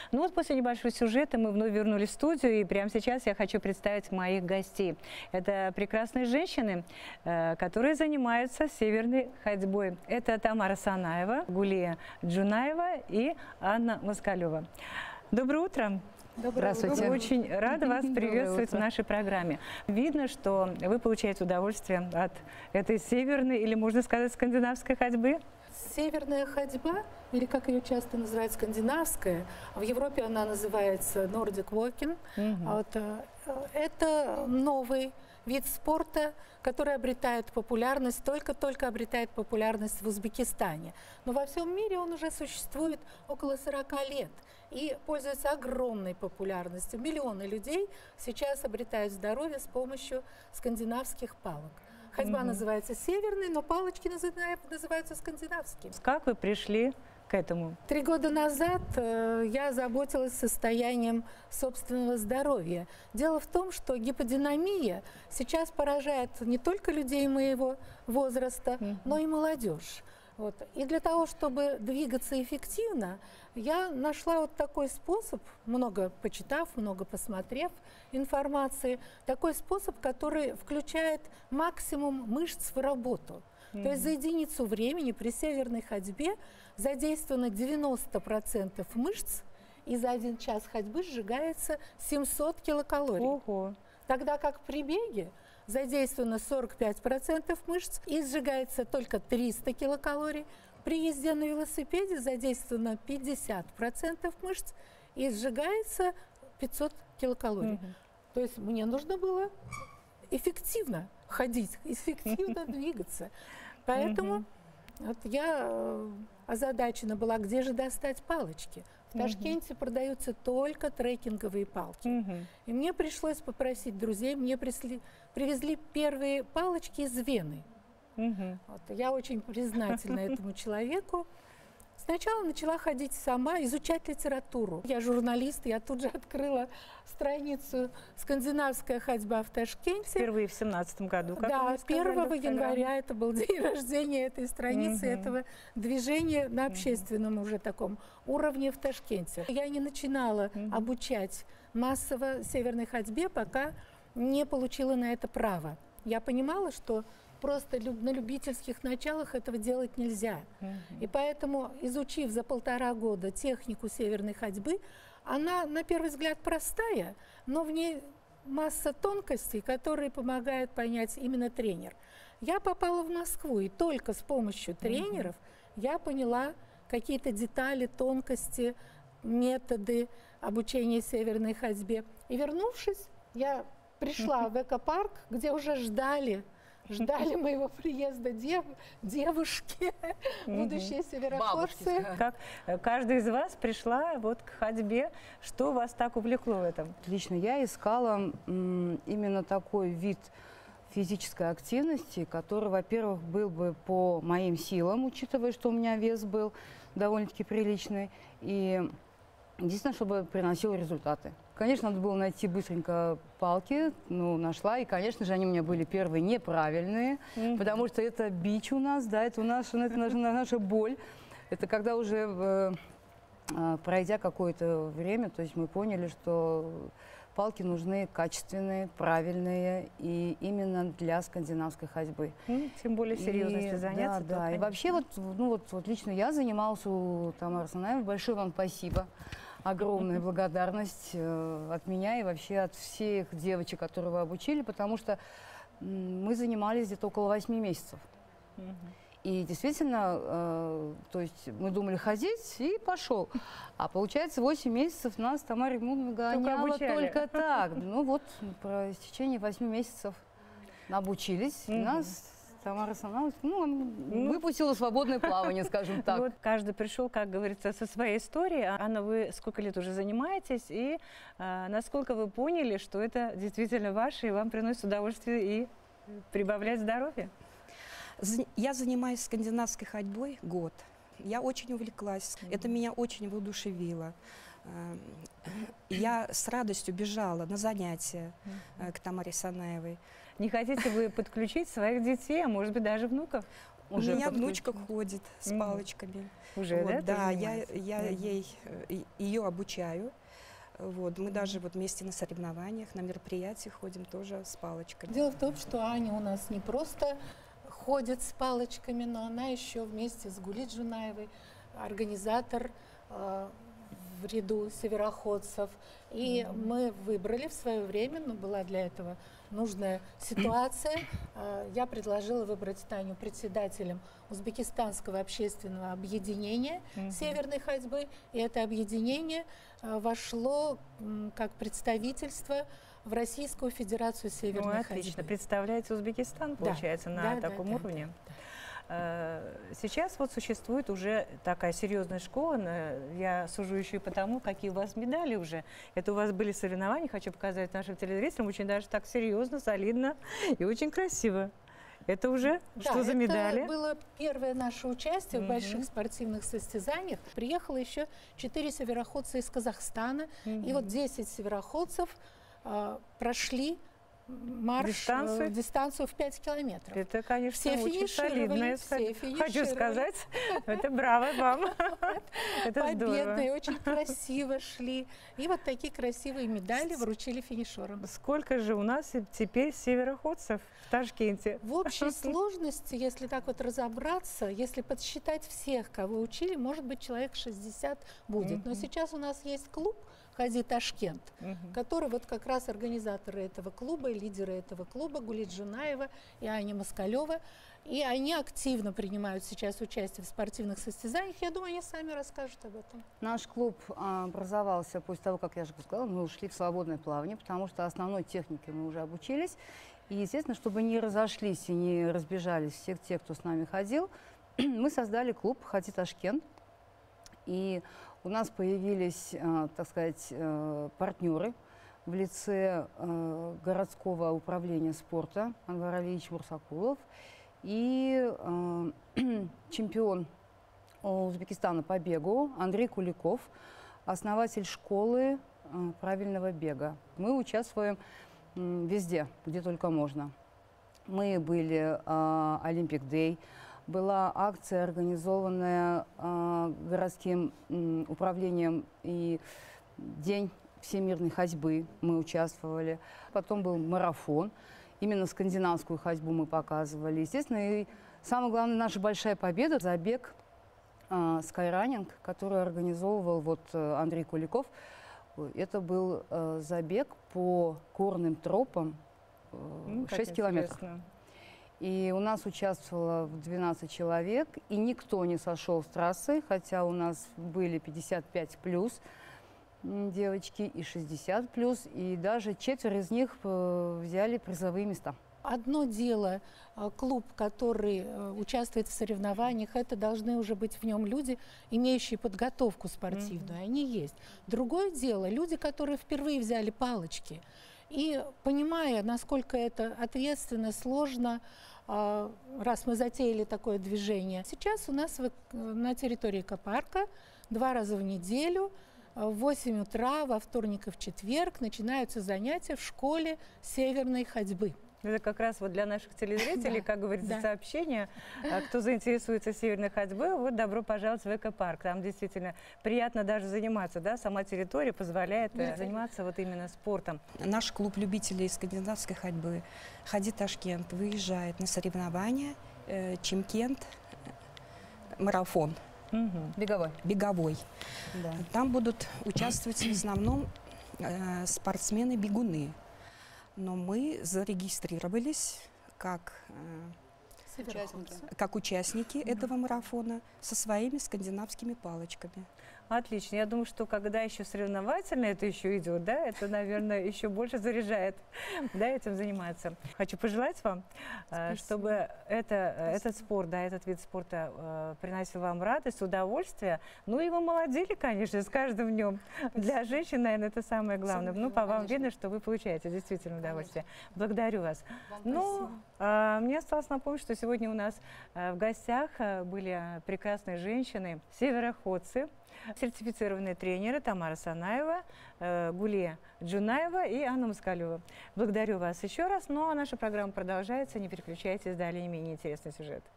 Ну вот после небольшого сюжета мы вновь вернулись в студию, и прямо сейчас я хочу представить моих гостей. Это прекрасные женщины, которые занимаются северной ходьбой. Это Тамара Санаева, Гулия Джунаева и Анна Москалева. Доброе утро! Здравствуйте. Очень рада вас приветствовать в нашей программе. Видно, что вы получаете удовольствие от этой северной, или можно сказать, скандинавской ходьбы. Северная ходьба, или как ее часто называют, скандинавская, в Европе она называется Nordic Walking. Это новый вид спорта, который обретает популярность, только-только обретает популярность в Узбекистане. Но во всем мире он уже существует около 40 лет и пользуется огромной популярностью. Миллионы людей сейчас обретают здоровье с помощью скандинавских палок. Ходьба называется северной, но палочки называются скандинавскими. Как вы пришли к этому? 3 года назад я заботилась состоянием собственного здоровья. Дело в том, что гиподинамия сейчас поражает не только людей моего возраста, но и молодежь. И для того, чтобы двигаться эффективно, я нашла вот такой способ, много почитав, много посмотрев информации, такой способ, который включает максимум мышц в работу. То есть за единицу времени при северной ходьбе задействовано 90% мышц, и за 1 час ходьбы сжигается 700 килокалорий. Ого. Тогда как при беге задействовано 45% мышц и сжигается только 300 килокалорий. При езде на велосипеде задействовано 50% мышц и сжигается 500 килокалорий. То есть мне нужно было эффективно ходить, эффективно двигаться. Поэтому я озадачена была, где же достать палочки. В Ташкенте продаются только трекинговые палки. И мне пришлось попросить друзей, мне привезли первые палочки из Вены. Я очень признательна этому человеку. Сначала начала ходить сама, изучать литературу. Я журналист, я тут же открыла страницу «Скандинавская ходьба в Ташкенте». Впервые в 2017 году. Как да, 1 января это был день рождения этой страницы, этого движения на общественном уже таком уровне в Ташкенте. Я не начинала обучать массово северной ходьбе, пока не получила на это право. Я понимала, что просто на любительских началах этого делать нельзя. И поэтому, изучив за 1,5 года технику северной ходьбы, она, на первый взгляд, простая, но в ней масса тонкостей, которые помогают понять именно тренер. Я попала в Москву, и только с помощью тренеров я поняла какие-то детали, тонкости, методы обучения северной ходьбе. И вернувшись, я пришла в экопарк, где уже ждали моего приезда девушки, будущие североходцы. Как каждая из вас пришла вот к ходьбе. Что вас так увлекло в этом? Лично я искала именно такой вид физической активности, который, во-первых, был бы по моим силам, учитывая, что у меня вес был довольно-таки приличный, и единственное, чтобы приносил результаты. Конечно, надо было найти быстренько палки, нашла, и, конечно же, они у меня были первые неправильные, потому что это бич у нас, да, это наша боль. Это когда уже, пройдя какое-то время, то есть мы поняли, что палки нужны качественные, правильные, и именно для скандинавской ходьбы. Тем более серьезно, если заняться. Да. И вообще, вот лично я занималась у Тамары Санаевой. Большое вам спасибо. Огромная благодарность от меня и вообще от всех девочек, которые вы обучили, потому что мы занимались где-то около 8 месяцев. И действительно, то есть мы думали ходить, и пошел. А получается, 8 месяцев нас Тамара Ремуновна гоняла только так. В течение 8 месяцев обучились, и нас Тамара Санаевна выпустила свободное плавание, скажем так. Вот каждый пришел, как говорится, со своей историей. Анна, вы сколько лет уже занимаетесь, и насколько вы поняли, что это действительно ваше, и вам приносит удовольствие и прибавляет здоровье? Я занимаюсь скандинавской ходьбой год. Я очень увлеклась, это меня очень воодушевило. Я с радостью бежала на занятия к Тамаре Санаевой. Не хотите вы подключить своих детей, а может быть даже внуков? У меня внучка ходит с палочками. Уже, вот, да? Да, я ее обучаю. Вот, мы даже вот вместе на соревнованиях, на мероприятиях ходим тоже с палочками. Дело в том, что Аня у нас не просто ходит с палочками, но она еще вместе с Гулит Джунаевой организатор в ряду североходцев. И мы выбрали в свое время, но была для этого нужная ситуация. Я предложила выбрать Таню председателем Узбекистанского общественного объединения северной ходьбы. И это объединение вошло как представительство в Российскую Федерацию северной ходьбы. Отлично. Представляете Узбекистан, получается, на таком уровне. Сейчас вот существует уже такая серьезная школа, я сужу еще и потому, какие у вас медали уже. Это у вас были соревнования, хочу показать нашим телезрителям, очень даже так серьезно, солидно и очень красиво. Это уже что за медали? Это было первое наше участие в больших спортивных состязаниях. Приехало еще 4 североходца из Казахстана, и вот 10 североходцев прошли дистанцию в 5 километров. Это, конечно, все очень солидно. Хочу сказать, это браво вам. Это победные, очень красиво шли. И вот такие красивые медали вручили финишерам. Сколько же у нас теперь североходцев в Ташкенте? В общей сложности, если так вот разобраться, если подсчитать всех, кого учили, может быть, человек 60 будет. Но сейчас у нас есть клуб «Ходи Ташкент», который вот как раз организаторы этого клуба, лидеры этого клуба Гулит Джунаева и Аня Москалева. И они активно принимают сейчас участие в спортивных состязаниях. Я думаю, они сами расскажут об этом. Наш клуб образовался после того, как я же сказала, мы ушли в свободное плавание, потому что основной технике мы уже обучились. И, естественно, чтобы не разошлись и не разбежались все те, кто с нами ходил, мы создали клуб «Ходи Ташкент». И у нас появились, так сказать, партнеры в лице городского управления спорта Анвар Алиевич Мурсакулов и чемпион Узбекистана по бегу Андрей Куликов, основатель школы правильного бега. Мы участвуем везде, где только можно. Мы были Olympic Day. Была акция, организованная городским управлением, и День всемирной ходьбы мы участвовали. Потом был марафон, именно скандинавскую ходьбу мы показывали. Естественно, и самое главное, наша большая победа – забег Skyrunning, который организовывал вот Андрей Куликов. Это был забег по горным тропам 6 километров. И у нас участвовало 12 человек, и никто не сошел с трассы, хотя у нас были 55+ девочки и 60+, и даже 4 из них взяли призовые места. Одно дело, клуб, который участвует в соревнованиях, это должны уже быть в нем люди, имеющие подготовку спортивную, они есть. Другое дело, люди, которые впервые взяли палочки, и понимая, насколько это ответственно, сложно, раз мы затеяли такое движение. Сейчас у нас на территории экопарка 2 раза в неделю в 8 утра, во вторник и в четверг начинаются занятия в школе северной ходьбы. Это как раз вот для наших телезрителей, как говорится, сообщение. Кто заинтересуется северной ходьбой, вот добро пожаловать в экопарк. Там действительно приятно даже заниматься, да, сама территория позволяет заниматься вот именно спортом. Наш клуб любителей скандинавской ходьбы «Ходи Ташкент» выезжает на соревнования Чимкент марафон. Беговой. Да. Там будут участвовать в основном спортсмены-бегуны. Но мы зарегистрировались как участники этого марафона со своими скандинавскими палочками. Отлично. Я думаю, что когда еще соревновательно это еще идет, да, это, наверное, еще больше заряжает, да, этим заниматься. Хочу пожелать вам, чтобы этот спорт, да, этот вид спорта приносил вам радость, удовольствие. Ну и вы молодели, конечно, с каждым днем. Для женщин, наверное, это самое главное. Ну, по вам видно, что вы получаете действительно удовольствие. Благодарю вас. Ну, мне осталось напомнить, что сегодня у нас в гостях были прекрасные женщины, североходцы, сертифицированные тренеры Тамара Санаева, Гулия Джунаева и Анна Москалева. Благодарю вас еще раз. Ну а наша программа продолжается. Не переключайтесь, далее не менее интересный сюжет.